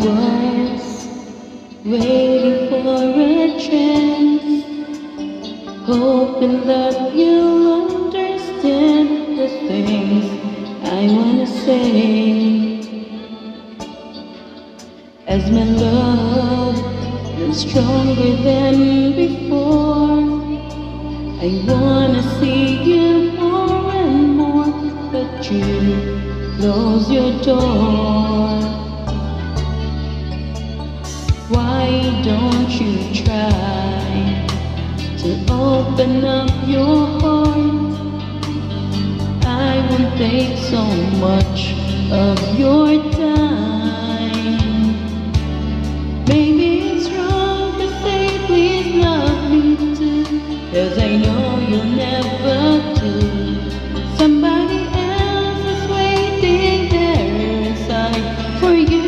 was waiting for a chance, hoping that you'll understand the things I wanna say. As my love is stronger than before, I wanna see you more and more, but you close your door. Why don't you try to open up your heart? I won't take so much of your time. Maybe it's wrong to say please love me too, 'cause I know you'll never do. Somebody else is waiting there inside for you.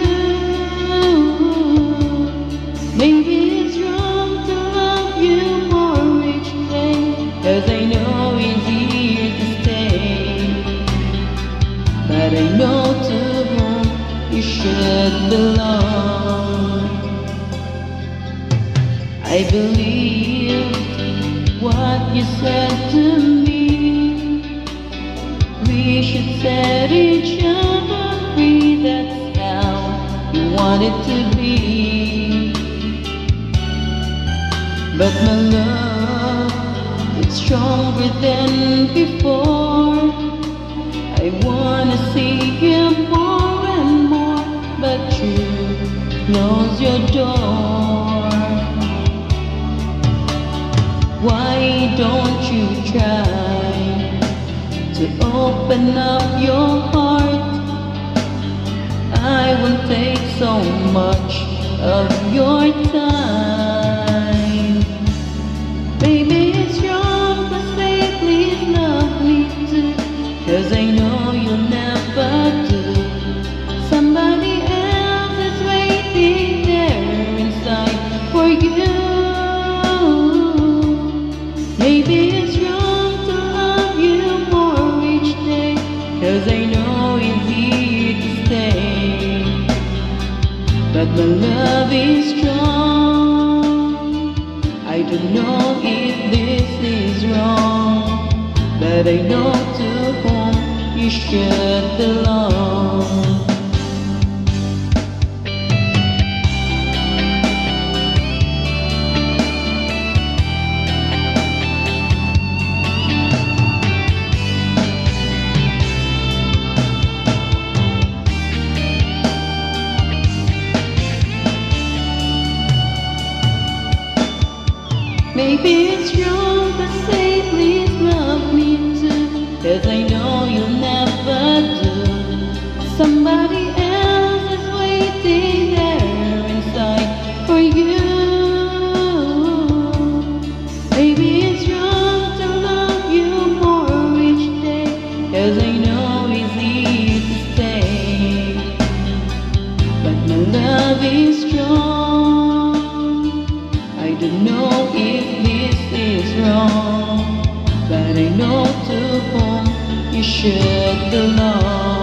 Maybe it's wrong to love you more each day, 'cause I know it's here to stay. But I know to whom you should belong. I believe what you said to me. We should set each other free, that's how you want it to be. But my love, it's stronger than before. I wanna see you more and more, but you close your door. Why don't you try to open up your heart? I won't take so much of your time. Maybe it's wrong to say please love me too, 'cause I know you'll never do. Somebody else is waiting there inside for you. Maybe it's wrong to love you more each day, 'cause I know it's here to stay. But my love is strong. I don't know if this is wrong, but I know to whom you should belong. Maybe it's wrong to say please love me too, 'cause I know you'll never do. Somebody else is waiting there inside for you. Maybe it's wrong to love you more each day, 'cause I know it's here to stay. But my love is strong. I don't know if this is wrong, but I know to whom you should belong.